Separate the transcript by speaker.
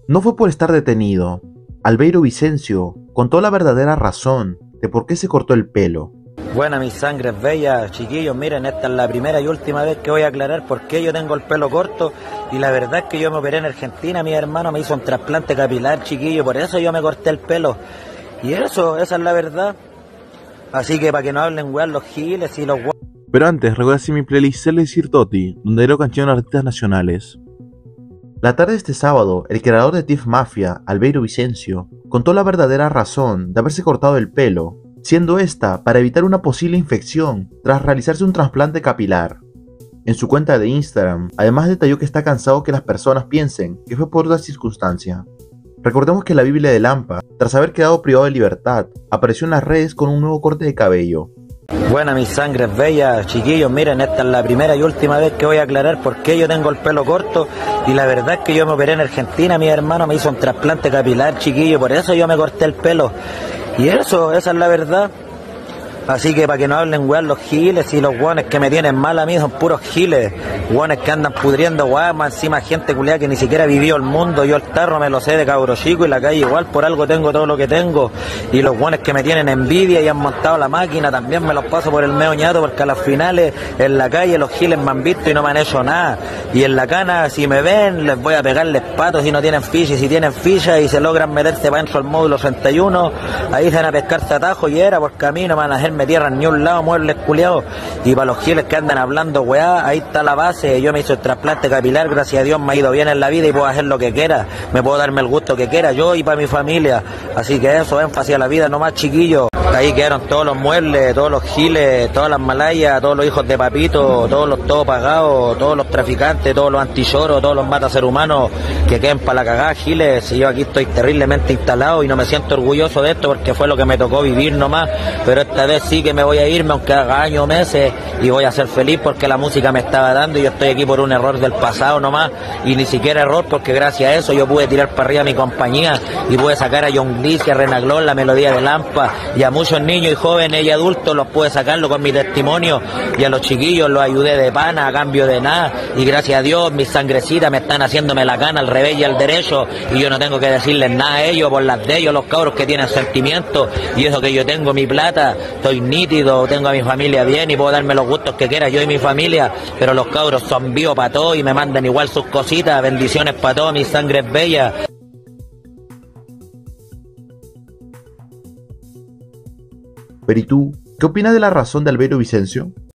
Speaker 1: No fue por estar detenido. Albeiro Vicencio contó la verdadera razón de por qué se cortó el pelo.
Speaker 2: Buena, mis sangres bellas, chiquillos, miren, esta es la primera y última vez que voy a aclarar por qué yo tengo el pelo corto. Y la verdad es que yo me operé en Argentina, mi hermano me hizo un trasplante capilar, chiquillo, por eso yo me corté el pelo. Y eso, esa es la verdad. Así que para que no hablen weón los giles y los weón.
Speaker 1: Pero antes, recuerda así mi playlist Celes Toti, donde leo canciones de artistas nacionales. La tarde de este sábado, el creador de Tiff Mafia, Albeiro Vicencio, contó la verdadera razón de haberse cortado el pelo, siendo esta para evitar una posible infección tras realizarse un trasplante capilar. En su cuenta de Instagram, además detalló que está cansado que las personas piensen que fue por otra circunstancia. Recordemos que la Biblia de Lampa, tras haber quedado privado de libertad, apareció en las redes con un nuevo corte de cabello.
Speaker 2: Buena, mis sangres bellas, chiquillos, miren, esta es la primera y última vez que voy a aclarar por qué yo tengo el pelo corto. Y la verdad es que yo me operé en Argentina, mi hermano me hizo un trasplante capilar, chiquillo, por eso yo me corté el pelo. Y eso, esa es la verdad. Así que para que no hablen weón los giles y los weones que me tienen mal a mí son puros giles, weones que andan pudriendo weón, más encima gente culiada que ni siquiera vivió el mundo. Yo el tarro me lo sé de cabro chico y la calle igual, por algo tengo todo lo que tengo. Y los weones que me tienen envidia y han montado la máquina también me los paso por el medio ñato, porque a las finales en la calle los giles me han visto y no me han hecho nada. Y en la cana si me ven les voy a pegarles patos si no tienen ficha, y si tienen ficha y se logran meterse para dentro del módulo 61, ahí se van a pescarse atajo y era porque a mí no me van a hacer tierra en ni un lado, muebles culiados. Y para los giles que andan hablando weá, ahí está la base. Yo me hice el trasplante capilar, gracias a Dios me ha ido bien en la vida y puedo hacer lo que quiera, me puedo darme el gusto que quiera, yo y para mi familia. Así que eso, énfasis a la vida nomás, chiquillos. Ahí quedaron todos los muebles, todos los giles, todas las malayas, todos los hijos de papito, todos los todo pagados, todos los traficantes, todos los antilloros, todos los mataseres humanos que queden para la cagada, giles. Y yo aquí estoy terriblemente instalado y no me siento orgulloso de esto porque fue lo que me tocó vivir nomás, pero esta vez sí que me voy a irme aunque haga años o meses y voy a ser feliz porque la música me estaba dando y yo estoy aquí por un error del pasado nomás, y ni siquiera error porque gracias a eso yo pude tirar para arriba mi compañía y pude sacar a John Glees y a Renaglón, la melodía de Lampa, y a muchos niños y jóvenes y adultos los pude sacarlo con mi testimonio, y a los chiquillos los ayudé de pana a cambio de nada, y gracias a Dios mis sangrecitas me están haciéndome la cana al revés y al derecho, y yo no tengo que decirles nada a ellos por las de ellos, los cabros que tienen sentimientos, y eso que yo tengo mi plata, estoy nítido, tengo a mi familia bien y puedo darme los gustos que quiera yo y mi familia, pero los cabros son vivos para todo y me mandan igual sus cositas. Bendiciones para todos, mis sangres bellas.
Speaker 1: Pero ¿y tú? ¿Qué opinas de la razón de Albeiro Vicencio?